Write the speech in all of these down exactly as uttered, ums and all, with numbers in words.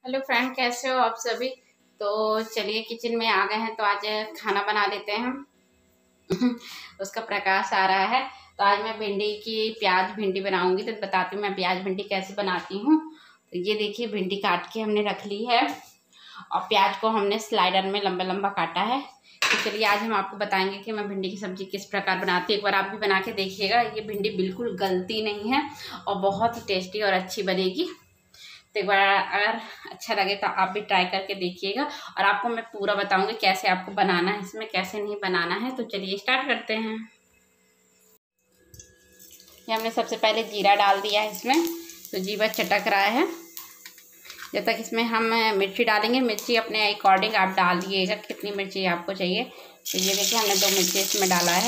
Hello friend, कैसे हो आप सभी। तो चलिए किचन में आ गए हैं, तो आज खाना बना लेते हैं हम। उसका प्रकाश आ रहा है। तो आज मैं भिंडी की प्याज भिंडी बनाऊंगी। तो बताती हूँ मैं प्याज भिंडी कैसे बनाती हूँ। तो ये देखिए, भिंडी काट के हमने रख ली है और प्याज को हमने स्लाइडर में लंबा लंबा काटा है। तो चलिए आज हम आपको बताएंगे कि मैं भिंडी की सब्जी किस प्रकार बनाती हूँ। एक बार आप भी बना के देखिएगा, ये भिंडी बिल्कुल गलती नहीं है और बहुत ही टेस्टी और अच्छी बनेगी। तो एक बार अगर अच्छा लगे तो आप भी ट्राई करके देखिएगा और आपको मैं पूरा बताऊंगी कैसे आपको बनाना है, इसमें कैसे नहीं बनाना है। तो चलिए स्टार्ट करते हैं। ये हमने सबसे पहले जीरा डाल दिया है इसमें। तो जीरा चटक रहा है। जब तक इसमें हम मिर्ची डालेंगे, मिर्ची अपने अकॉर्डिंग आप डाल दिएगा कितनी मिर्ची आपको चाहिए। तो ये देखिए, हमने दो मिर्ची इसमें डाला है।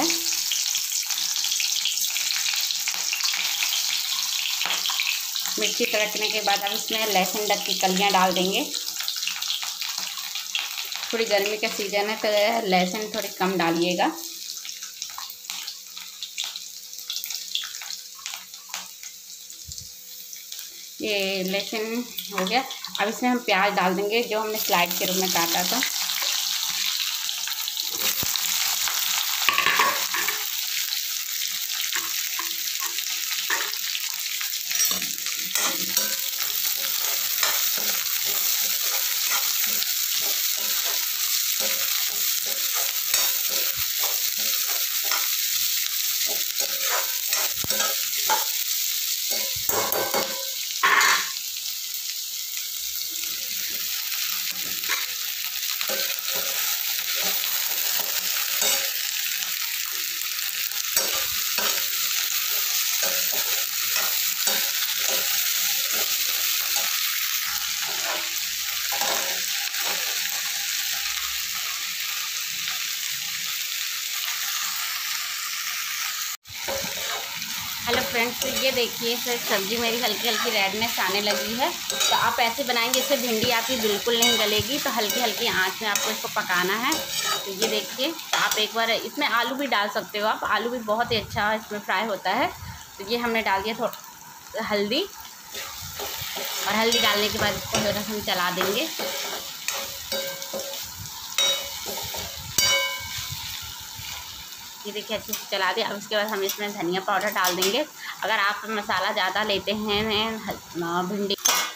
मिर्ची तड़कने के बाद हम इसमें लहसुन डक की कलियाँ डाल देंगे। थोड़ी गर्मी का सीज़न है तो लहसुन थोड़ी कम डालिएगा। ये लहसुन हो गया। अब इसमें हम प्याज डाल देंगे जो हमने स्लाइड के रूप में काटा था। हेलो फ्रेंड्स, ये देखिए सब्जी मेरी हल्की हल्की रेडनेस आने लगी है। तो आप ऐसे बनाएंगे, इससे भिंडी आपकी बिल्कुल नहीं गलेगी। तो हल्की हल्की आंच में आपको इसको पकाना है। तो ये देखिए, आप एक बार इसमें आलू भी डाल सकते हो। आप आलू भी बहुत ही अच्छा इसमें फ्राई होता है। तो ये हमने डाल दिया थोड़ा हल्दी, और हल्दी डालने के बाद इसको थोड़ा हम चला देंगे। ये देखिए, अच्छे से चला दिया। अब उसके बाद हम इसमें धनिया पाउडर डाल देंगे। अगर आप मसाला ज़्यादा लेते हैं भिंडी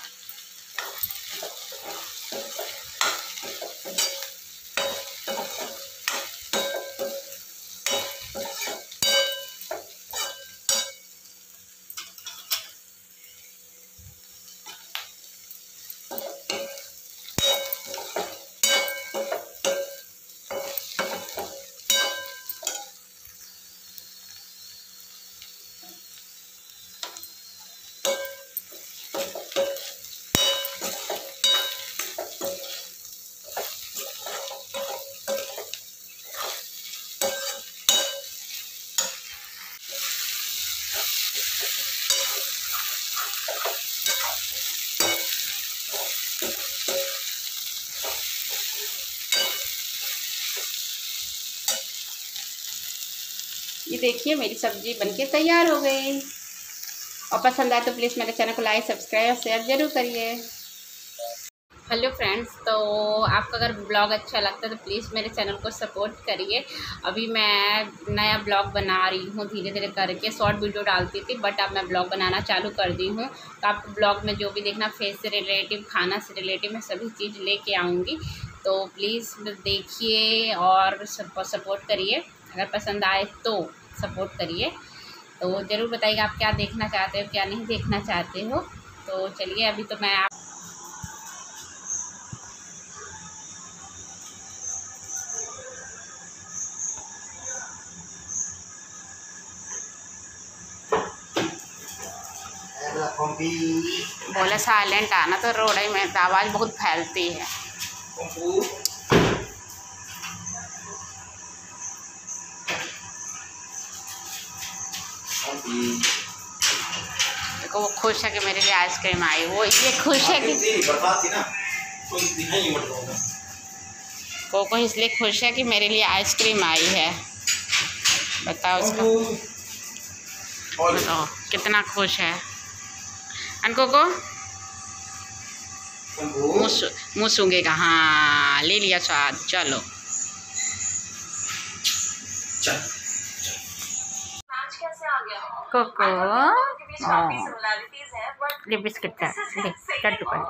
ये देखिए, मेरी सब्जी बनके तैयार हो गई। और पसंद आए तो प्लीज़ मेरे चैनल को लाइक सब्सक्राइब और शेयर ज़रूर करिए। हेलो फ्रेंड्स, तो आपका अगर ब्लॉग अच्छा लगता है तो प्लीज़ मेरे चैनल को सपोर्ट करिए। अभी मैं नया ब्लॉग बना रही हूँ, धीरे धीरे करके शॉर्ट वीडियो डालती थी, बट अब मैं ब्लॉग बनाना चालू कर दी हूँ। तो आपको ब्लॉग में जो भी देखना, फेस से रिलेटिव, खाना से रिलेटिव, मैं सभी चीज़ लेके आऊँगी। तो प्लीज़ देखिए और सपोर्ट करिए। अगर पसंद आए तो सपोर्ट करिए। तो ज़रूर बताइएगा आप क्या देखना चाहते हो, क्या नहीं देखना चाहते हो। तो चलिए, अभी तो मैं आप बोला साइलेंट आना, तो रोड में आवाज़ बहुत फैलती है। देखो, वो खुश है कि मेरे लिए आइसक्रीम आई। वो ये खुश है कि कोको इसलिए खुश है कि मेरे लिए आइसक्रीम आई है। बताओ उसका, बताओ कितना खुश है। अन कोको मुँह सूंघेगा। हाँ ले लिया स्वाद। चलो कोको ले बिस्किट का ले चट्टू का।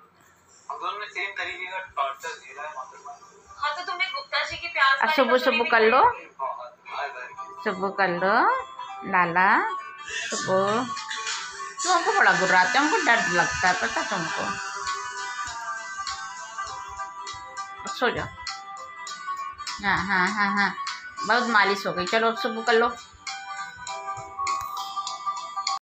अब सुबह सुबह कर लो, सुबह कर लो लाला सुबह। तुमको बड़ा गुर्राते हैं, हमको डर लगता है पता तुमको। सो जाओ। हाँ हाँ हाँ हाँ बहुत मालिश हो गई। चलो अब सुबह कर लो।